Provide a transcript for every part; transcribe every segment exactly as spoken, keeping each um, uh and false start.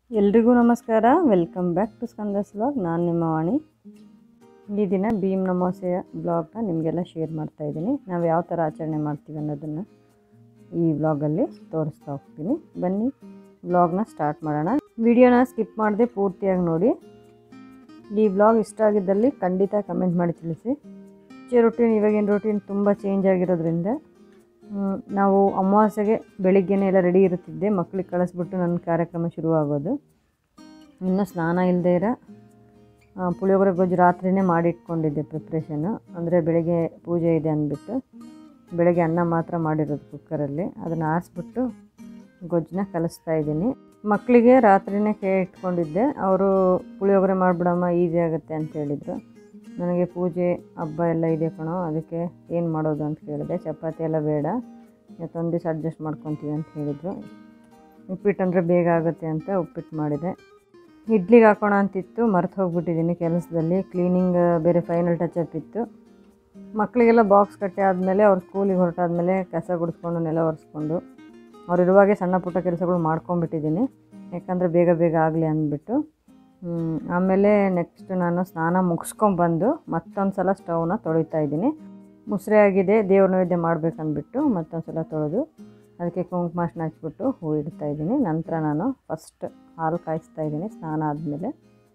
ಎಲ್ರಿಗೂ ನಮಸ್ಕಾರ. Welcome back to Skanda's vlog. ನಾನು ನಿಮ್ಮ ವಾಣಿ. ಈ ದಿನ ಭೀಮ್ ಅಮಾವಾಸ್ಯೆಯ ಬ್ಲಾಗ್ನ ನಿಮಗೆಲ್ಲ ಶೇರ್ ಮಾಡ್ತಾ ಇದ್ದೀನಿ. ನಾವು ಯಾವ ಥರ ಆಚರಣೆ ಮಾಡ್ತೀವಿ ಅನ್ನೋದನ್ನು ಈ ವ್ಲಾಗಲ್ಲಿ ತೋರಿಸ್ತಾ ಹೋಗ್ತೀನಿ. ಬನ್ನಿ ವ್ಲಾಗ್ನ ಸ್ಟಾರ್ಟ್ ಮಾಡೋಣ. ವಿಡಿಯೋನ ಸ್ಕಿಪ್ ಮಾಡದೆ ಪೂರ್ತಿಯಾಗಿ ನೋಡಿ. ಈ ವ್ಲಾಗ್ ಇಷ್ಟ ಆಗಿದ್ದಲ್ಲಿ ಖಂಡಿತ ಕಮೆಂಟ್ ಮಾಡಿ ತಿಳಿಸಿ. ಮುಂಚೆ ರೊಟೀನ್ ಇವಾಗಿನ ರೊಟೀನ್ ತುಂಬ ಚೇಂಜ್ ಆಗಿರೋದ್ರಿಂದ ನಾವು ಅಮಾವಾಸ್ಯೆಗೆ ಬೆಳಿಗ್ಗೆನೇ ಎಲ್ಲ ರೆಡಿ ಇರುತ್ತಿದ್ದೆ. ಮಕ್ಕಳಿಗೆ ಕಳಿಸ್ಬಿಟ್ಟು ನನ್ನ ಕಾರ್ಯಕ್ರಮ ಶುರುವಾಗೋದು. ಇನ್ನೂ ಸ್ನಾನ ಇಲ್ಲದೇ ಇರೋ ಪುಳಿಯೋಗರೆ ಗೊಜ್ಜು ರಾತ್ರಿಯೇ ಮಾಡಿಟ್ಕೊಂಡಿದ್ದೆ ಪ್ರಿಪ್ರೇಷನ್ನು. ಅಂದರೆ ಬೆಳಗ್ಗೆ ಪೂಜೆ ಇದೆ ಅಂದ್ಬಿಟ್ಟು ಬೆಳಗ್ಗೆ ಅನ್ನ ಮಾತ್ರ ಮಾಡಿರೋದು ಕುಕ್ಕರಲ್ಲಿ. ಅದನ್ನು ಆರಿಸ್ಬಿಟ್ಟು ಗೊಜ್ಜನ್ನ ಕಲಿಸ್ತಾ ಇದ್ದೀನಿ. ಮಕ್ಕಳಿಗೆ ರಾತ್ರಿಯೇ ಕೇ ಇಟ್ಕೊಂಡಿದ್ದೆ. ಅವರು ಪುಳಿಯೋಗರೆ ಮಾಡಿಬಿಡಮ್ಮ ಈಸಿ ಆಗುತ್ತೆ ಅಂತ ಹೇಳಿದರು. ನನಗೆ ಪೂಜೆ ಹಬ್ಬ ಎಲ್ಲ ಇದೆ ಕಣೋ, ಅದಕ್ಕೆ ಏನು ಮಾಡೋದು ಅಂತ ಕೇಳಿದೆ. ಚಪಾತಿ ಎಲ್ಲ ಬೇಡ, ಇವತ್ತೊಂದು ದಿವಸ ಅಡ್ಜಸ್ಟ್ ಮಾಡ್ಕೊತೀವಿ ಅಂತ ಹೇಳಿದರು. ಉಪ್ಪಿಟ್ಟು ಅಂದರೆ ಬೇಗ ಆಗುತ್ತೆ ಅಂತ ಉಪ್ಪಿಟ್ಟು ಮಾಡಿದೆ. ಇಡ್ಲಿಗೆ ಹಾಕೋಣ ಅಂತಿತ್ತು, ಮರೆತು ಹೋಗ್ಬಿಟ್ಟಿದ್ದೀನಿ ಕೆಲಸದಲ್ಲಿ. ಕ್ಲೀನಿಂಗ್ ಬೇರೆ ಫೈನಲ್ ಟಚಪ್ ಇತ್ತು. ಮಕ್ಕಳಿಗೆಲ್ಲ ಬಾಕ್ಸ್ ಕಟ್ಟೆ ಆದಮೇಲೆ ಅವ್ರು ಸ್ಕೂಲಿಗೆ ಹೊರಟಾದ್ಮೇಲೆ ಕಸ ಗುಡಿಸ್ಕೊಂಡು ನೆಲ ಒರೆಸ್ಕೊಂಡು ಅವ್ರು ಇರುವಾಗೆ ಸಣ್ಣ ಪುಟ್ಟ ಕೆಲಸಗಳು ಮಾಡ್ಕೊಂಡ್ಬಿಟ್ಟಿದ್ದೀನಿ. ಯಾಕಂದರೆ ಬೇಗ ಬೇಗ ಆಗಲಿ ಅಂದ್ಬಿಟ್ಟು. ಆಮೇಲೆ ನೆಕ್ಸ್ಟ್ ನಾನು ಸ್ನಾನ ಮುಗಿಸ್ಕೊಂಡ್ಬಂದು ಮತ್ತೊಂದು ಸಲ ಸ್ಟವ್ನ ತೊಳಿತಾ ಇದ್ದೀನಿ. ಮುಸ್ರೆ ಆಗಿದೆ, ದೇವ್ರ ನೈವೇದ್ಯ ಮಾಡಬೇಕಂದ್ಬಿಟ್ಟು ಮತ್ತೊಂದು ಸಲ ತೊಳೆದು ಅದಕ್ಕೆ ಕುಂಕುಮಾರ್ಶನ ಹಚ್ಬಿಟ್ಟು ಹೂ ಇಡ್ತಾ ಇದ್ದೀನಿ. ನಂತರ ನಾನು ಫಸ್ಟ್ ಹಾಲು ಕಾಯಿಸ್ತಾ ಇದ್ದೀನಿ ಸ್ನಾನ ಆದಮೇಲೆ.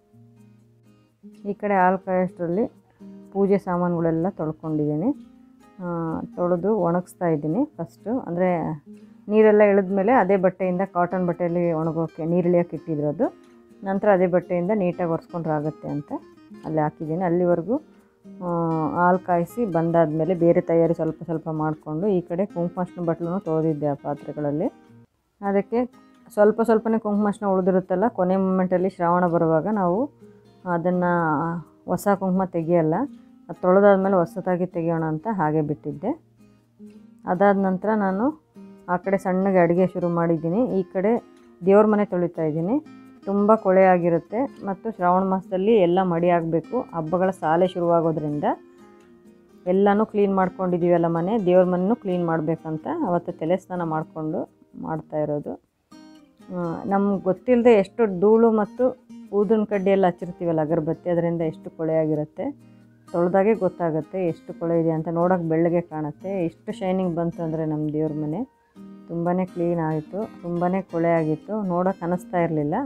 ಈ ಕಡೆ ಹಾಲು ಕಾಯೋಷ್ಟರಲ್ಲಿ ಪೂಜೆ ಸಾಮಾನುಗಳೆಲ್ಲ ತೊಳ್ಕೊಂಡಿದ್ದೀನಿ. ತೊಳೆದು ಒಣಗಿಸ್ತಾ ಇದ್ದೀನಿ ಫಸ್ಟು. ಅಂದರೆ ನೀರೆಲ್ಲ ಇಳಿದ್ಮೇಲೆ ಅದೇ ಬಟ್ಟೆಯಿಂದ ಕಾಟನ್ ಬಟ್ಟೆಯಲ್ಲಿ ಒಣಗೋಕ್ಕೆ ನೀರಿಳಿಯೋಕೆ ಇಟ್ಟಿರೋದು. ನಂತರ ಅದೇ ಬಟ್ಟೆಯಿಂದ ನೀಟಾಗಿ ಒರೆಸ್ಕೊಂಡ್ರೆ ಆಗುತ್ತೆ ಅಂತ ಅಲ್ಲಿ ಹಾಕಿದ್ದೀನಿ. ಅಲ್ಲಿವರೆಗೂ ಹಾಲು ಕಾಯಿಸಿ ಬಂದಾದಮೇಲೆ ಬೇರೆ ತಯಾರಿ ಸ್ವಲ್ಪ ಸ್ವಲ್ಪ ಮಾಡಿಕೊಂಡು ಈ ಕಡೆ ಕುಂಕುಮಾರ್ಶನ ಬಟ್ಲೂ ತೊಳೆದಿದ್ದೆ ಆ ಪಾತ್ರೆಗಳಲ್ಲಿ. ಅದಕ್ಕೆ ಸ್ವಲ್ಪ ಸ್ವಲ್ಪನೇ ಕುಂಕುಮಾರ್ಶನ ಉಳಿದಿರುತ್ತಲ್ಲ, ಕೊನೆ ಮೂಮೆಂಟಲ್ಲಿ ಶ್ರಾವಣ ಬರುವಾಗ ನಾವು ಅದನ್ನು ಹೊಸ ಕುಂಕುಮ ತೆಗಿಯಲ್ಲ, ಅದು ತೊಳೆದಾದ್ಮೇಲೆ ಹೊಸದಾಗಿ ತೆಗಿಯೋಣ ಅಂತ ಹಾಗೆ ಬಿಟ್ಟಿದ್ದೆ. ಅದಾದ ನಂತರ ನಾನು ಆ ಕಡೆ ಸಣ್ಣಗೆ ಅಡುಗೆ ಶುರು ಮಾಡಿದ್ದೀನಿ. ಈ ಕಡೆ ದೇವ್ರ ಮನೆ ತೊಳಿತಾ ಇದ್ದೀನಿ. ತುಂಬ ಕೊಳೆ ಆಗಿರುತ್ತೆ ಮತ್ತು ಶ್ರಾವಣ ಮಾಸದಲ್ಲಿ ಎಲ್ಲ ಮಡಿ ಆಗಬೇಕು. ಹಬ್ಬಗಳ ಸಾಲೆ ಶುರುವಾಗೋದ್ರಿಂದ ಎಲ್ಲನೂ ಕ್ಲೀನ್ ಮಾಡ್ಕೊಂಡಿದ್ದೀವಲ್ಲ ಮನೆ, ದೇವ್ರ ಮನೆಯೂ ಕ್ಲೀನ್ ಮಾಡಬೇಕಂತ ಅವತ್ತು ತಲೆ ಸ್ನಾನ ಮಾಡಿಕೊಂಡು ಮಾಡ್ತಾ ಇರೋದು. ನಮ್ಗೆ ಗೊತ್ತಿಲ್ಲದೆ ಎಷ್ಟು ಧೂಳು ಮತ್ತು ಊದಿನ ಕಡ್ಡಿ ಎಲ್ಲ ಹಚ್ಚಿರ್ತೀವಲ್ಲ ಅಗರಬತ್ತಿ, ಅದರಿಂದ ಎಷ್ಟು ಕೊಳೆ ಆಗಿರುತ್ತೆ. ತೊಳೆದಾಗೆ ಗೊತ್ತಾಗುತ್ತೆ ಎಷ್ಟು ಕೊಳೆ ಇದೆ ಅಂತ. ನೋಡೋಕೆ ಬೆಳ್ಳಗೆ ಕಾಣುತ್ತೆ. ಎಷ್ಟು ಶೈನಿಂಗ್ ಬಂತು ಅಂದರೆ ನಮ್ಮ ದೇವ್ರ ಮನೆ ತುಂಬಾ ಕ್ಲೀನ್ ಆಯಿತು. ತುಂಬಾ ಕೊಳೆ ಆಗಿತ್ತು, ನೋಡೋಕೆ ಅನ್ನಿಸ್ತಾ ಇರಲಿಲ್ಲ.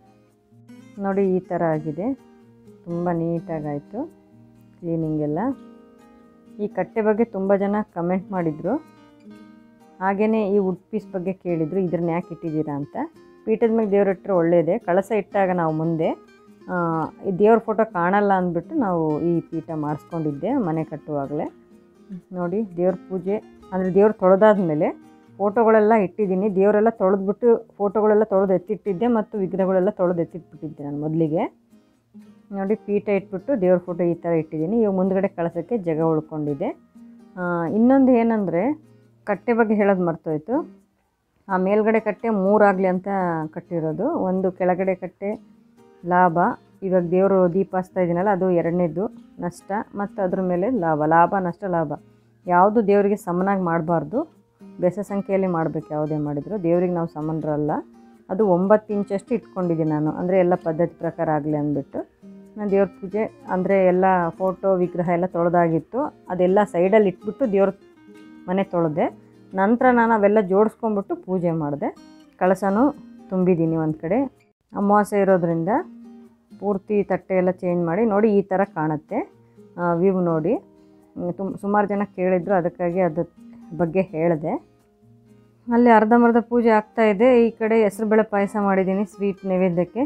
ನೋಡಿ ಈ ಥರ ಆಗಿದೆ, ತುಂಬ ನೀಟಾಗಾಯಿತು ಕ್ಲೀನಿಂಗ್ ಎಲ್ಲ. ಈ ಕಟ್ಟೆ ಬಗ್ಗೆ ತುಂಬ ಜನ ಕಮೆಂಟ್ ಮಾಡಿದರು. ಹಾಗೆಯೇ ಈ ವುಡ್ ಪೀಸ್ ಬಗ್ಗೆ ಕೇಳಿದರು, ಇದ್ರನ್ನ ಯಾಕೆ ಇಟ್ಟಿದ್ದೀರಾ ಅಂತ. ಪೀಠದ ಮೇಲೆ ದೇವ್ರ ಇಟ್ಟರೆ ಒಳ್ಳೆಯದೇ. ಕಳಸ ಇಟ್ಟಾಗ ನಾವು ಮುಂದೆ ಈ ದೇವ್ರ ಫೋಟೋ ಕಾಣಲ್ಲ ಅಂದ್ಬಿಟ್ಟು ನಾವು ಈ ಪೀಠ ಮಾಡಿಸ್ಕೊಂಡಿದ್ದೆ ಮನೆ ಕಟ್ಟುವಾಗಲೇ. ನೋಡಿ ದೇವ್ರ ಪೂಜೆ ಅಂದರೆ ದೇವ್ರು ತೊಳೆದಾದ್ಮೇಲೆ ಫೋಟೋಗಳೆಲ್ಲ ಇಟ್ಟಿದ್ದೀನಿ. ದೇವರೆಲ್ಲ ತೊಳೆದ್ಬಿಟ್ಟು ಫೋಟೋಗಳೆಲ್ಲ ತೊಳೆದು ಎತ್ತಿಟ್ಟಿದ್ದೆ ಮತ್ತು ವಿಗ್ರಹಗಳೆಲ್ಲ ತೊಳೆದು ಎತ್ತಿಟ್ಬಿಟ್ಟಿದ್ದೆ ನಾನು ಮೊದಲಿಗೆ. ನೋಡಿ ಪೀಠ ಇಟ್ಬಿಟ್ಟು ದೇವ್ರ ಫೋಟೋ ಈ ಥರ ಇಟ್ಟಿದ್ದೀನಿ. ಇವಾಗ ಮುಂದ್ಗಡೆ ಕಳಸೋಕ್ಕೆ ಜಾಗ ಉಳ್ಕೊಂಡಿದೆ. ಇನ್ನೊಂದು ಏನಂದರೆ ಕಟ್ಟೆ ಬಗ್ಗೆ ಹೇಳೋದು ಮರ್ತೋಯ್ತು. ಆ ಮೇಲ್ಗಡೆ ಕಟ್ಟೆ ಮೂರಾಗಲಿ ಅಂತ ಕಟ್ಟಿರೋದು. ಒಂದು ಕೆಳಗಡೆ ಕಟ್ಟೆ ಲಾಭ, ಇವಾಗ ದೇವರು ದೀಪ ಹಚ್ತಾ ಇದ್ದೀನಲ್ಲ ಅದು ಎರಡನೇದು ನಷ್ಟ, ಮತ್ತು ಅದ್ರ ಮೇಲೆ ಲಾಭ. ಲಾಭ ನಷ್ಟ ಲಾಭ ಯಾವುದು ದೇವರಿಗೆ ಸಮನಾಗಿ ಮಾಡಬಾರ್ದು, ಬೆಸ ಸಂಖ್ಯೆಯಲ್ಲಿ ಮಾಡಬೇಕು. ಯಾವುದೇ ಮಾಡಿದ್ರು ದೇವ್ರಿಗೆ ನಾವು ಸಮನರಲ್ಲ. ಅದು ಒಂಬತ್ತು ಇಂಚಷ್ಟು ಇಟ್ಕೊಂಡಿದ್ದೀನಿ ನಾನು, ಅಂದರೆ ಎಲ್ಲ ಪದ್ಧತಿ ಪ್ರಕಾರ ಆಗಲಿ ಅಂದ್ಬಿಟ್ಟು. ನಾನು ದೇವ್ರ ಪೂಜೆ ಅಂದರೆ ಎಲ್ಲ ಫೋಟೋ ವಿಗ್ರಹ ಎಲ್ಲ ತೊಳೆದಾಗಿತ್ತು, ಅದೆಲ್ಲ ಸೈಡಲ್ಲಿ ಇಟ್ಬಿಟ್ಟು ದೇವ್ರ ಮನೆ ತೊಳೆದೆ. ನಂತರ ನಾನು ಅವೆಲ್ಲ ಜೋಡಿಸ್ಕೊಂಬಿಟ್ಟು ಪೂಜೆ ಮಾಡಿದೆ. ಕಳಸನೂ ತುಂಬಿದ್ದೀನಿ ಒಂದು ಕಡೆ. ಅಮಾವಾಸ್ಯೆ ಇರೋದ್ರಿಂದ ಪೂರ್ತಿ ತಟ್ಟೆ ಎಲ್ಲ ಚೇಂಜ್ ಮಾಡಿ ನೋಡಿ ಈ ಥರ ಕಾಣುತ್ತೆ ವ್ಯೂ. ನೋಡಿ ತುಂಬ ಸುಮಾರು ಜನ ಕೇಳಿದ್ರು, ಅದಕ್ಕಾಗಿ ಅದ್ರ ಬಗ್ಗೆ ಹೇಳಿದೆ. ಅಲ್ಲಿ ಅರ್ಧಂಬರ್ಧ ಪೂಜೆ ಆಗ್ತಾಯಿದೆ. ಈ ಕಡೆ ಹೆಸರುಬೇಳೆ ಪಾಯಸ ಮಾಡಿದ್ದೀನಿ ಸ್ವೀಟ್ ನೈವೇದ್ಯಕ್ಕೆ.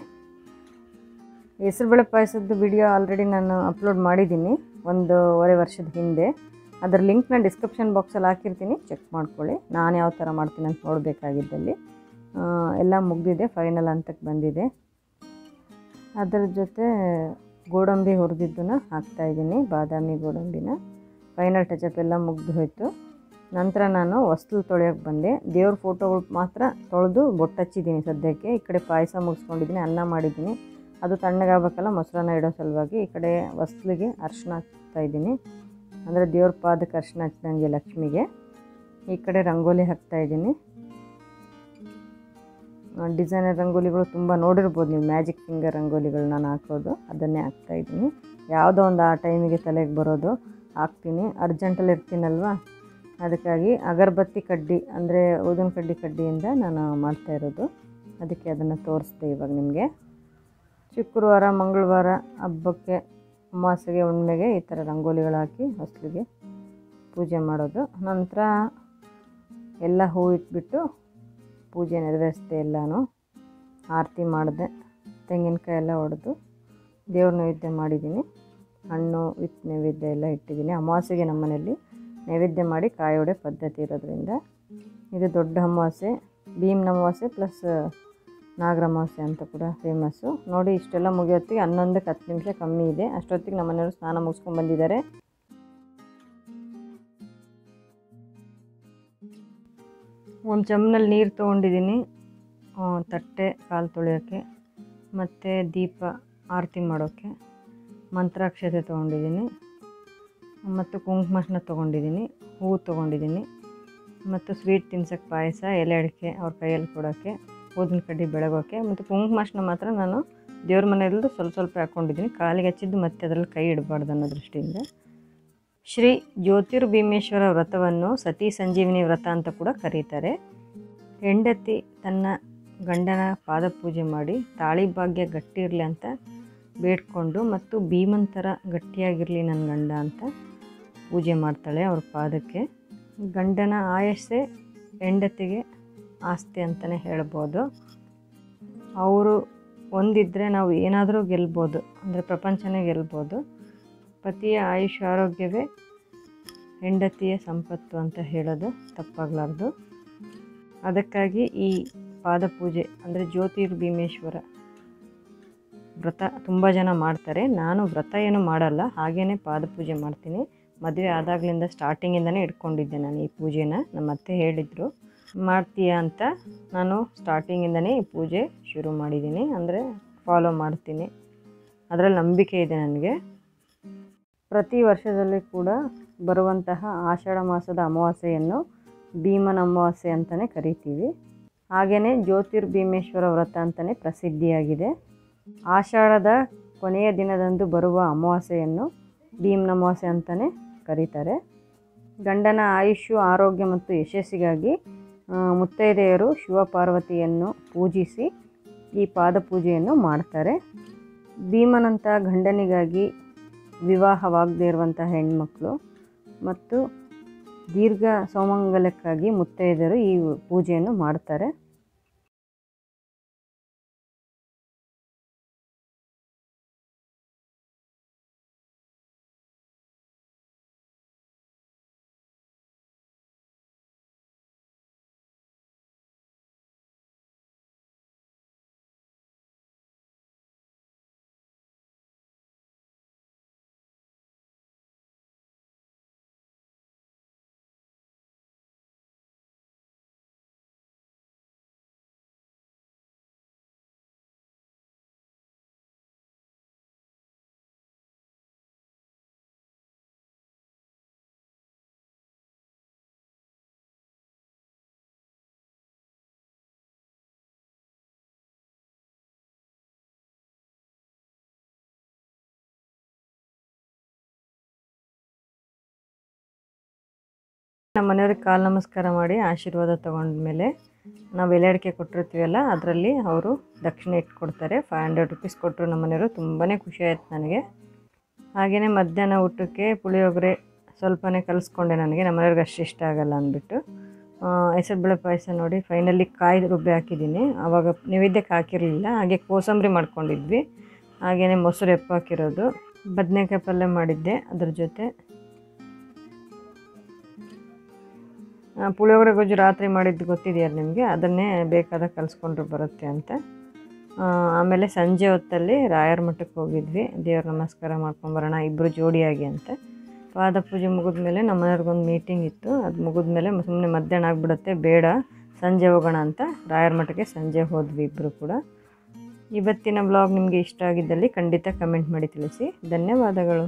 ಹೆಸರುಬೇಳೆ ಪಾಯಸದ ವಿಡಿಯೋ ಆಲ್ರೆಡಿ ನಾನು ಅಪ್ಲೋಡ್ ಮಾಡಿದ್ದೀನಿ ಒಂದೂವರೆ ವರ್ಷದ ಹಿಂದೆ. ಅದರ ಲಿಂಕ್ನ ಡಿಸ್ಕ್ರಿಪ್ಷನ್ ಬಾಕ್ಸಲ್ಲಿ ಹಾಕಿರ್ತೀನಿ, ಚೆಕ್ ಮಾಡ್ಕೊಳ್ಳಿ. ನಾನು ಯಾವ ಥರ ಮಾಡ್ತೀನಿ ಅಂತ ನೋಡಬೇಕಾಗಿದ್ದಲ್ಲಿ. ಎಲ್ಲ ಮುಗಿದಿದೆ, ಫೈನಲ್ ಹಂತಕ್ಕೆ ಬಂದಿದೆ. ಅದರ ಜೊತೆ ಗೋಡಂಬಿ ಹುರಿದಿದ್ದನ್ನು ಹಾಕ್ತಾಯಿದ್ದೀನಿ, ಬಾದಾಮಿ ಗೋಡಂಬಿನ. ಫೈನಲ್ ಟಚಪ್ ಎಲ್ಲ ಮುಗಿದು ಹೋಯಿತು. ನಂತರ ನಾನು ಹೊಸ್ಲು ತೊಳೆಯೋಕ್ಕೆ ಬಂದೆ. ದೇವ್ರ ಫೋಟೋಗಳು ಮಾತ್ರ ತೊಳೆದು ಬೊಟ್ಟು ಹಚ್ಚಿದ್ದೀನಿ ಸದ್ಯಕ್ಕೆ. ಈ ಕಡೆ ಪಾಯಸ ಮುಗಿಸ್ಕೊಂಡಿದ್ದೀನಿ, ಅನ್ನ ಮಾಡಿದ್ದೀನಿ. ಅದು ತಣ್ಣಗಾಗಬೇಕಲ್ಲ ಮೊಸರನ್ನ ಇಡೋ ಸಲುವಾಗಿ. ಈ ಕಡೆ ಹೊಸ್ಲಿಗೆ ಅರ್ಶಿನ ಹಾಕ್ತಾಯಿದ್ದೀನಿ, ಅಂದರೆ ದೇವ್ರ ಪಾದಕ್ಕೆ ಅರ್ಶಿನ ಹಚ್ಚಿದಂಗೆ ಲಕ್ಷ್ಮಿಗೆ. ಈ ಕಡೆ ರಂಗೋಲಿ ಹಾಕ್ತಾಯಿದ್ದೀನಿ. ಡಿಸೈನರ್ ರಂಗೋಲಿಗಳು ತುಂಬ ನೋಡಿರ್ಬೋದು ನೀವು, ಮ್ಯಾಜಿಕ್ ಫಿಂಗರ್ ರಂಗೋಲಿಗಳು ನಾನು ಹಾಕೋದು ಅದನ್ನೇ ಹಾಕ್ತಾಯಿದ್ದೀನಿ. ಯಾವುದೋ ಒಂದು ಆ ಟೈಮಿಗೆ ತಲೆಗೆ ಬರೋದು ಹಾಕ್ತೀನಿ. ಅರ್ಜೆಂಟಲ್ಲಿ ಇರ್ತೀನಲ್ವ, ಅದಕ್ಕಾಗಿ ಅಗರಬತ್ತಿ ಕಡ್ಡಿ ಅಂದರೆ ಊದಿನ ಕಡ್ಡಿ ಕಡ್ಡಿಯಿಂದ ನಾನು ಮಾಡ್ತಾಯಿರೋದು. ಅದಕ್ಕೆ ಅದನ್ನು ತೋರಿಸ್ದೆ ಇವಾಗ ನಿಮಗೆ. ಶುಕ್ರವಾರ ಮಂಗಳವಾರ ಹಬ್ಬಕ್ಕೆ ಅಮಾವಾಸ್ಯೆಗೆ ಹುಣ್ಣಿಮೆಗೆ ಈ ಥರ ರಂಗೋಲಿಗಳು ಹಾಕಿ ಹೊಸಲಿಗೆ ಪೂಜೆ ಮಾಡೋದು. ನಂತರ ಎಲ್ಲ ಹೂ ಇಟ್ಬಿಟ್ಟು ಪೂಜೆ ನೆರವೇರಿಸಿದೆ. ಎಲ್ಲನೂ ಆರತಿ ಮಾಡಿದೆ, ತೆಂಗಿನಕಾಯಿ ಎಲ್ಲ ಹೊಡೆದು ದೇವ್ರ ನೈವೇದ್ಯ ಮಾಡಿದ್ದೀನಿ. ಹಣ್ಣು ವಿತ್ ನೈವೇದ್ಯ ಎಲ್ಲ ಇಟ್ಟಿದ್ದೀನಿ. ಅಮಾವಾಸ್ಯೆಗೆ ನಮ್ಮ ಮನೆಯಲ್ಲಿ ನೈವೇದ್ಯ ಮಾಡಿ ಕಾಯಿ ಹೊಡೆ ಪದ್ಧತಿ ಇರೋದ್ರಿಂದ ಇದು ದೊಡ್ಡ ಅಮಾವಾಸ್ಯೆ, ಭೀಮ್ನ ಅಮಾವಾಸ್ಯೆ ಪ್ಲಸ್ ನಾಗರ ಅಮಾವಾಸ್ಯೆ ಅಂತ ಕೂಡ ಫೇಮಸ್ಸು. ನೋಡಿ ಇಷ್ಟೆಲ್ಲ ಮುಗಿಯೋತ್ತಿಗೆ ಹನ್ನೊಂದಕ್ಕೆ ಹತ್ತು ನಿಮಿಷ ಕಮ್ಮಿ ಇದೆ. ಅಷ್ಟೊತ್ತಿಗೆ ನಮ್ಮ ಮನೆಯವರು ಸ್ನಾನ ಮುಗಿಸ್ಕೊಂಡು ಬಂದಿದ್ದಾರೆ. ಒಂದು ಚಮ್ನಲ್ಲಿ ನೀರು ತೊಗೊಂಡಿದ್ದೀನಿ ತಟ್ಟೆ ಕಾಲು ತೊಳೆಯೋಕ್ಕೆ, ಮತ್ತು ದೀಪ ಆರತಿ ಮಾಡೋಕ್ಕೆ. ಮಂತ್ರಾಕ್ಷತೆ ತೊಗೊಂಡಿದ್ದೀನಿ, ಮತ್ತು ಕುಂಕುಮನ ತೊಗೊಂಡಿದ್ದೀನಿ, ಹೂವು ತೊಗೊಂಡಿದ್ದೀನಿ, ಮತ್ತು ಸ್ವೀಟ್ ತಿನ್ಸೋಕ್ಕೆ ಪಾಯಸ, ಎಲೆ ಅಡಿಕೆ ಅವ್ರ ಕೈಯಲ್ಲಿ ಕೊಡೋಕ್ಕೆ, ಊದಿನ ಕಡ್ಡಿ ಬೆಳಗೋಕ್ಕೆ. ಮತ್ತು ಕುಂಕುಮನ ಮಾತ್ರ ನಾನು ದೇವ್ರ ಮನೆಯಲ್ಲೂ ಸ್ವಲ್ಪ ಸ್ವಲ್ಪ ಹಾಕ್ಕೊಂಡಿದ್ದೀನಿ. ಕಾಲಿಗೆ ಹಚ್ಚಿದ್ದು ಮತ್ತೆ ಅದರಲ್ಲಿ ಕೈ ಇಡಬಾರ್ದು ಅನ್ನೋ ದೃಷ್ಟಿಯಿಂದ. ಶ್ರೀ ಜ್ಯೋತಿರ್ಭೀಮೇಶ್ವರ ವ್ರತವನ್ನು ಸತಿ ಸಂಜೀವಿನಿ ವ್ರತ ಅಂತ ಕೂಡ ಕರೀತಾರೆ. ಹೆಂಡತಿ ತನ್ನ ಗಂಡನ ಪಾದ ಪೂಜೆ ಮಾಡಿ ತಾಳಿ ಭಾಗ್ಯ ಗಟ್ಟಿ ಇರಲಿ ಅಂತ ಬೇಡ್ಕೊಂಡು, ಮತ್ತು ಭೀಮನ್ ಥರ ಗಟ್ಟಿಯಾಗಿರಲಿ ನನ್ನ ಗಂಡ ಅಂತ ಪೂಜೆ ಮಾಡ್ತಾಳೆ ಅವ್ರ ಪಾದಕ್ಕೆ. ಗಂಡನ ಆಯಸ್ಸೇ ಹೆಂಡತಿಗೆ ಆಸ್ತಿ ಅಂತಲೇ ಹೇಳ್ಬೋದು. ಅವರು ಒಂದಿದ್ದರೆ ನಾವು ಏನಾದರೂ ಗೆಲ್ಬೋದು, ಅಂದರೆ ಪ್ರಪಂಚನೇ ಗೆಲ್ಬೋದು. ಪತಿಯ ಆಯುಷ್ ಆರೋಗ್ಯವೇ ಹೆಂಡತಿಯ ಸಂಪತ್ತು ಅಂತ ಹೇಳೋದು ತಪ್ಪಾಗಲಾರ್ದು. ಅದಕ್ಕಾಗಿ ಈ ಪಾದಪೂಜೆ ಅಂದರೆ ಜ್ಯೋತಿರ್ಭೀಮೇಶ್ವರ ವ್ರತ ತುಂಬ ಜನ ಮಾಡ್ತಾರೆ. ನಾನು ವ್ರತ ಏನು ಮಾಡಲ್ಲ, ಹಾಗೇ ಪಾದಪೂಜೆ ಮಾಡ್ತೀನಿ. ಮದುವೆ ಆದಾಗಲಿಂದ ಸ್ಟಾರ್ಟಿಂಗಿಂದನೇ ಇಟ್ಕೊಂಡಿದ್ದೆ ನಾನು ಈ ಪೂಜೆನ. ನಮ್ಮ ಅತ್ತೆ ಹೇಳಿದರು ಮಾಡ್ತೀಯಾ ಅಂತ. ನಾನು ಸ್ಟಾರ್ಟಿಂಗಿಂದನೇ ಈ ಪೂಜೆ ಶುರು ಮಾಡಿದ್ದೀನಿ, ಅಂದರೆ ಫಾಲೋ ಮಾಡ್ತೀನಿ. ಅದರಲ್ಲಿ ನಂಬಿಕೆ ಇದೆ ನನಗೆ. ಪ್ರತಿ ವರ್ಷದಲ್ಲಿ ಕೂಡ ಬರುವಂತಹ ಆಷಾಢ ಮಾಸದ ಅಮಾವಾಸ್ಯೆಯನ್ನು ಭೀಮನ ಅಮಾವಾಸ್ಯೆ ಅಂತಲೇ ಕರಿತೀವಿ. ಹಾಗೆಯೇ ಜ್ಯೋತಿರ್ಭೀಮೇಶ್ವರ ವ್ರತ ಅಂತಲೇ ಪ್ರಸಿದ್ಧಿಯಾಗಿದೆ. ಆಷಾಢದ ಕೊನೆಯ ದಿನದಂದು ಬರುವ ಅಮಾವಾಸ್ಯೆಯನ್ನು ಭೀಮನ ಅಮಾವಾಸ್ಯೆ ಅಂತಲೇ ಕರೀತಾರೆ. ಗಂಡನ ಆಯುಷ್ಯು ಆರೋಗ್ಯ ಮತ್ತು ಯಶಸ್ಸಿಗಾಗಿ ಮುತ್ತೈದೆಯರು ಶಿವಪಾರ್ವತಿಯನ್ನು ಪೂಜಿಸಿ ಈ ಪಾದಪೂಜೆಯನ್ನು ಮಾಡ್ತಾರೆ. ಭೀಮನಂಥ ಗಂಡನಿಗಾಗಿ ವಿವಾಹವಾಗದೇ ಇರುವಂತಹ ಹೆಣ್ಮಕ್ಳು ಮತ್ತು ದೀರ್ಘ ಸೌಮಂಗಲಕ್ಕಾಗಿ ಮುತ್ತೈದೆಯರು ಈ ಪೂಜೆಯನ್ನು ಮಾಡ್ತಾರೆ. ನಮ್ಮ ಮನೆಯವ್ರಿಗೆ ಕಾಲು ನಮಸ್ಕಾರ ಮಾಡಿ ಆಶೀರ್ವಾದ ತೊಗೊಂಡ್ಮೇಲೆ ನಾವು ಎಲೆ ಅಡಿಕೆ ಕೊಟ್ಟಿರ್ತೀವಲ್ಲ ಅದರಲ್ಲಿ ಅವರು ದಕ್ಷಿಣೆ ಇಟ್ಕೊಡ್ತಾರೆ. ಫೈವ್ ಹಂಡ್ರೆಡ್ ರುಪೀಸ್ ಕೊಟ್ಟರು ನಮ್ಮ ಮನೆಯವರು. ತುಂಬಾ ಖುಷಿ ಆಯಿತು ನನಗೆ. ಹಾಗೆಯೇ ಮಧ್ಯಾಹ್ನ ಊಟಕ್ಕೆ ಪುಳಿಯೋಗರೆ ಸ್ವಲ್ಪನೇ ಕಲಿಸ್ಕೊಂಡೆ. ನನಗೆ ನಮ್ಮ ಮನೆಯವ್ರಿಗೆ ಅಷ್ಟು ಇಷ್ಟ ಆಗಲ್ಲ ಅಂದ್ಬಿಟ್ಟು ಹೆಸರುಬೇಳೆ ಪಾಯಸ ನೋಡಿ ಫೈನಲಿ ಕಾಯಿ ರುಬ್ಬಿ ಹಾಕಿದ್ದೀನಿ. ಆವಾಗ ನೈವೇದ್ಯಕ್ಕೆ ಹಾಕಿರಲಿಲ್ಲ, ಹಾಗೆ ಕೋಸಂಬರಿ ಮಾಡ್ಕೊಂಡಿದ್ವಿ. ಹಾಗೆಯೇ ಮೊಸರು ಎಪ್ಪು ಹಾಕಿರೋದು, ಬದನೆಕಾಯಿ ಪಲ್ಯ ಮಾಡಿದ್ದೆ ಅದ್ರ ಜೊತೆ. ಪುಳಿಯೋಗರೆ ಗೊಜ್ಜು ರಾತ್ರಿ ಮಾಡಿದ್ದು ಗೊತ್ತಿದೆಯಲ್ಲ ನಿಮಗೆ, ಅದನ್ನೇ ಬೇಕಾದಾಗ ಕಲಿಸ್ಕೊಂಡ್ರೆ ಬರುತ್ತೆ ಅಂತ. ಆಮೇಲೆ ಸಂಜೆ ಹೊತ್ತಲ್ಲಿ ರಾಯರ ಮಠಕ್ಕೆ ಹೋಗಿದ್ವಿ, ದೇವ್ರ ನಮಸ್ಕಾರ ಮಾಡ್ಕೊಂಬರೋಣ ಇಬ್ಬರು ಜೋಡಿಯಾಗಿ ಅಂತ. ಪಾದ ಪೂಜೆ ಮುಗಿದ್ಮೇಲೆ ನಮ್ಮ ಮನೆಯವ್ರಿಗೊಂದು ಮೀಟಿಂಗ್ ಇತ್ತು. ಅದು ಮುಗಿದ್ಮೇಲೆ ಸುಮ್ಮನೆ ಮಧ್ಯಾಹ್ನ ಆಗಿಬಿಡುತ್ತೆ, ಬೇಡ ಸಂಜೆ ಹೋಗೋಣ ಅಂತ ರಾಯರ ಮಠಕ್ಕೆ ಸಂಜೆ ಹೋದ್ವಿ ಇಬ್ಬರು ಕೂಡ. ಇವತ್ತಿನ ಬ್ಲಾಗ್ ನಿಮಗೆ ಇಷ್ಟ ಆಗಿದ್ದಲ್ಲಿ ಖಂಡಿತ ಕಮೆಂಟ್ ಮಾಡಿ ತಿಳಿಸಿ. ಧನ್ಯವಾದಗಳು.